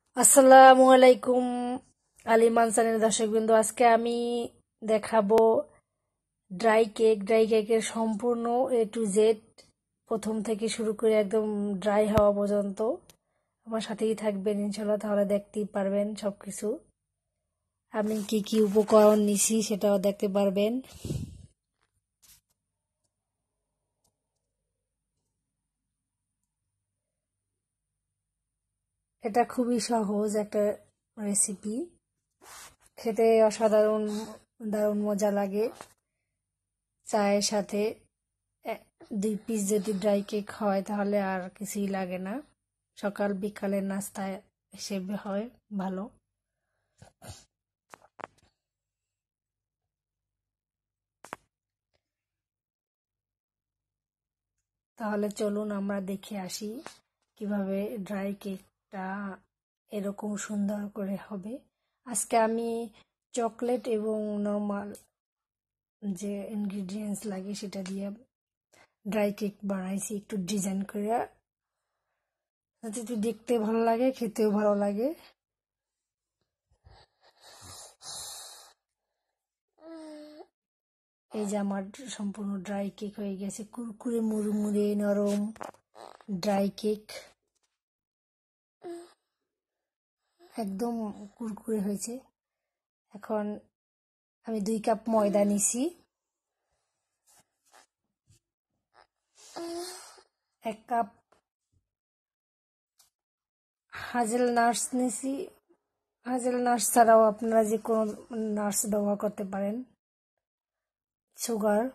আসসালামু আলাইকুম আলিমান চ্যানেল দর্শকবৃন্দ। আজকে আমি দেখাবো ড্রাই কেকের সম্পূর্ণ A to Z, প্রথম থেকে শুরু করে একদম ড্রাই হওয়া পর্যন্ত। আমার সাথেই থাকবেন ইনশাল্লাহ, তাহলে দেখতেই পারবেন সবকিছু। আমি কি কি উপকরণ নিছি সেটাও দেখতে পারবেন। এটা খুবই সহজ একটা রেসিপি, খেতে অসাধারণ দারুণ মজা লাগে। চায়ের সাথে 2 পিস যদি ড্রাই কেক হয় তাহলে আর কিছুই লাগে না, সকাল বিকালের নাস্তা হিসেবে হয় ভালো। তাহলে চলুন আমরা দেখে আসি কিভাবে ড্রাই কেকটা এরকম সুন্দর করে হবে। আজকে আমি চকলেট এবং নর্মাল যে ইনগ্রিডিয়েন্টস লাগে সেটা দিয়ে ড্রাই কেক বানাইছি, একটু ডিজাইন করে, যাতে একটু দেখতে ভালো লাগে, খেতেও ভালো লাগে। এই যে আমার সম্পূর্ণ ড্রাই কেক হয়ে গেছে, কুরকুরে মুড়মুড়ে নরম ড্রাই কেক, একদম কুরকুরে হয়েছে। এখন আমি 2 কাপ ময়দা নিছি, 1 কাপ হাজেল নাটস নিছি। হাজেল নাটস ছাড়াও আপনারা যে কোনো নাটস ব্যবহার করতে পারেন। সুগার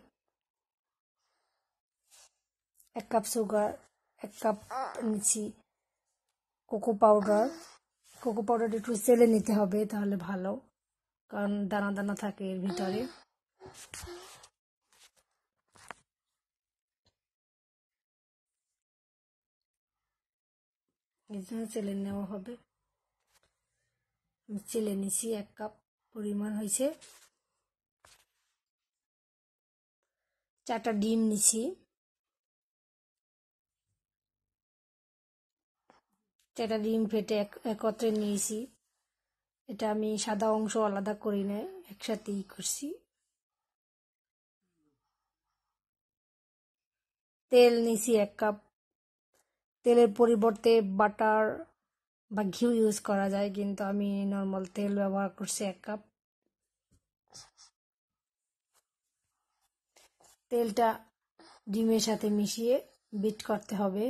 1 কাপ সুগার, 1 কাপ নিচ্ছি কোকো পাউডার। কোকো পাউডারটা একটু চেলে নিতে হবে, তাহলে ভালো, কারণ দানা দানা থাকে এর ভিতরে। এই জন্য চেলে নেওয়া হবে। চেলে নিছি, 1 কাপ পরিমাণ হয়েছে। 4টা ডিম নিছি, 4টা ডিম ফেটে একত্রে নিয়েছি। এটা আমি সাদা অংশ আলাদা করি না, একসাথেই করছি। তেল নিছি 1 কাপ। তেলের পরিবর্তে বাটার বা ঘিউ ইউজ করা যায়, কিন্তু আমি নর্মাল তেল ব্যবহার করছি 1 কাপ। তেলটা ডিমের সাথে মিশিয়ে বিট করতে হবে।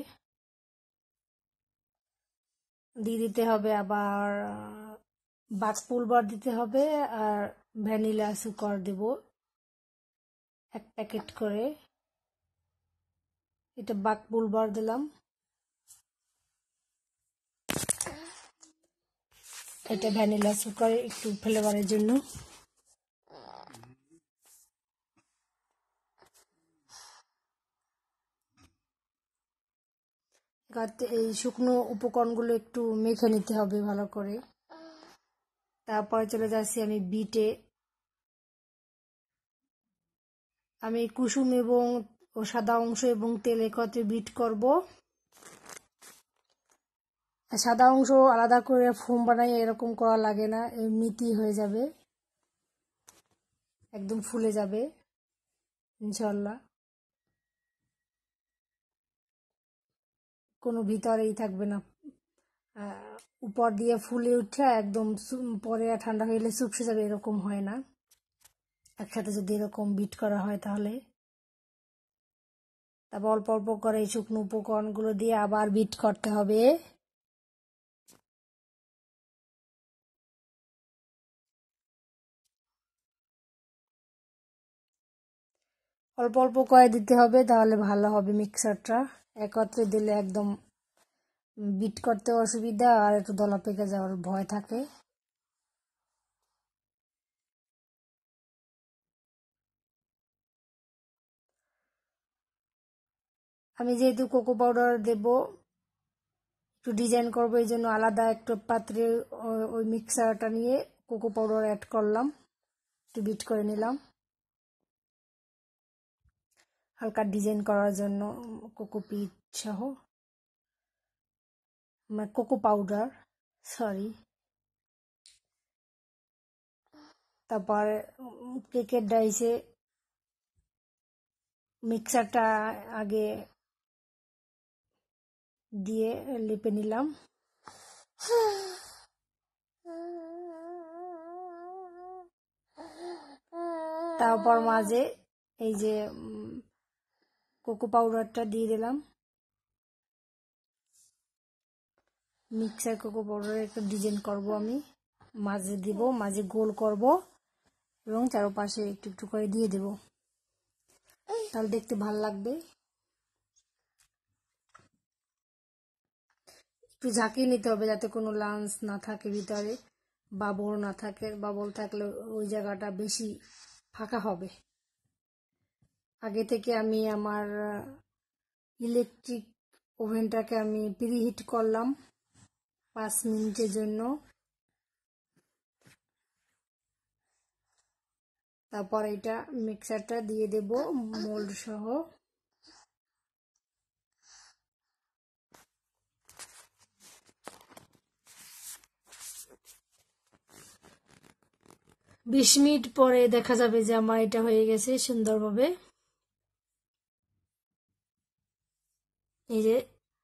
দিয়ে দিতে হবে আবার বাক পুলবার দিতে হবে, আর ভ্যানিলা সুগার দেব 1 প্যাকেট করে। এটা বাক পুলবার দিলাম। এটা ভ্যানিলা সুগার একটু ফ্লেভারের জন্য। এই শুকনো উপকরণগুলো একটু মেখে নিতে হবে ভালো করে। তারপরে চলে যাচ্ছি আমি বিটে। আমি কুসুম এবং সাদা অংশ এবং তেল একত্রে বিট করব। সাদা অংশ আলাদা করে ফোম বানাই এরকম করা লাগে না, এমনিতেই হয়ে যাবে, একদম ফুলে যাবে ইনশাল্লাহ, কোনো ভিতরেই থাকবে না। উপর দিয়ে ফুলে উঠে একদম পরে ঠান্ডা হয়ে গেলে চুপসে যাবে, এরকম হয় না। একসাথে যদি এরকম বিট করা হয় তাহলে। তারপর অল্প অল্প করে এই শুকনো উপকরণগুলো দিয়ে আবার বিট করতে হবে। অল্প অল্প করে দিতে হবে, তাহলে ভালো হবে মিক্সারটা। একত্রে দিলে একদম বিট করতে অসুবিধা, আর একটু দলা পেকে যাওয়ার ভয় থাকে। আমি যেহেতু কোকো পাউডার দেব, একটু ডিজাইন করবো, এই জন্য আলাদা একটা পাত্রে ওই মিক্সারটা নিয়ে কোকো পাউডার অ্যাড করলাম, একটু বিট করে নিলাম হালকা ডিজাইন করার জন্য। কোকো পিট সহ কোকো পাউডার, সরি। তারপর কেকের ডাইসে মিক্সারটা আগে দিয়ে লেপে নিলাম। তারপর মাঝে এই যে কোকো পাউডারটা দিয়ে দিলাম। মিক্সার কোকো পাউডারের একটা ডিজাইন করব আমি, মাঝে দিব, মাঝে গোল করব এবং চারপাশে একটু একটু করে দিয়ে দেব, তাহলে দেখতে ভালো লাগবে। একটু ঝাঁকিয়ে নিতে হবে যাতে কোনো লাঞ্চ না থাকে ভিতরে, বাবল না থাকে। বাবল থাকলে ওই জায়গাটা বেশি ফাঁকা হবে। আগে থেকে আমি আমার ইলেকট্রিক ওভেনটাকে আমি প্রিহিট করলাম 5 মিনিটের জন্য। তারপর এটা মিক্সারটা দিয়ে দেব মোল্ড সহ। বিশ মিনিট পরে দেখা যাবে যে আমার এটা হয়ে গেছে সুন্দরভাবে। এই যে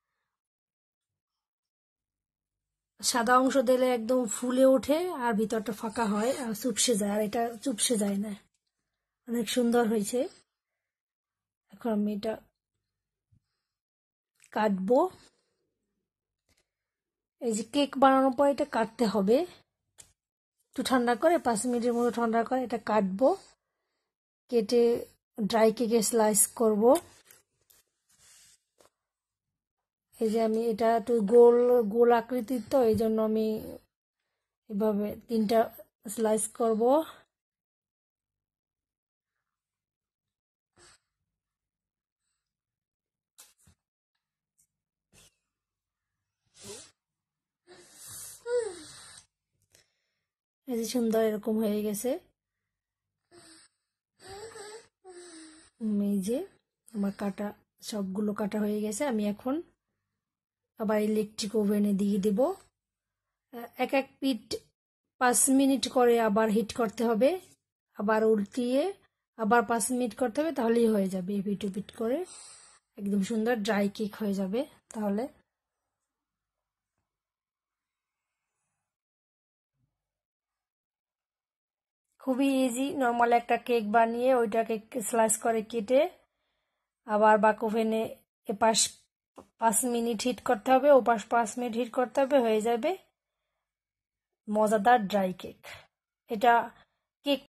সাদা অংশ দিলে একদম ফুলে ওঠে আর ভিতরটা ফাঁকা হয় আর চুপসে যায়, আর এটা চুপসে যায় না। অনেক সুন্দর হয়েছে। এখন আমি এটা কাটবো। এই যে কেক বানানোর পর এটা কাটতে হবে, একটু ঠান্ডা করে 5 মিনিটের মতো ঠান্ডা করে এটা কাটবো। কেটে ড্রাই কেকে স্লাইস করব। এই যে আমি এটা একটু গোল গোল আকৃতির, তো এই জন্য আমি এভাবে 3টা স্লাইস করব। এই যে সুন্দর এরকম হয়ে গেছে। এই যে আমার কাটা সবগুলো কাটা হয়ে গেছে। আমি এখন আবার ইলেকট্রিক ওভেনে দিয়ে দেব। এক এক পিঠ 5 মিনিট করে আবার হিট করতে হবে, আবার উল্টিয়ে আবার 5 মিনিট করতে হবে, তাহলেই হয়ে যাবে। এপিট ওপিট করে একদম সুন্দর ড্রাই কেক হয়ে যাবে। তাহলে খুবই ইজি, নর্মাল একটা কেক বানিয়ে ওইটাকে স্লাইস করে কেটে আবার বাক ওভেনে এপাশ 5 মিনিট হিট করতে হবে, ওপাশ 5 মিনিট হিট করতে হবে, হয়ে যাবে মজাদার ড্রাই কেক। এটা কেক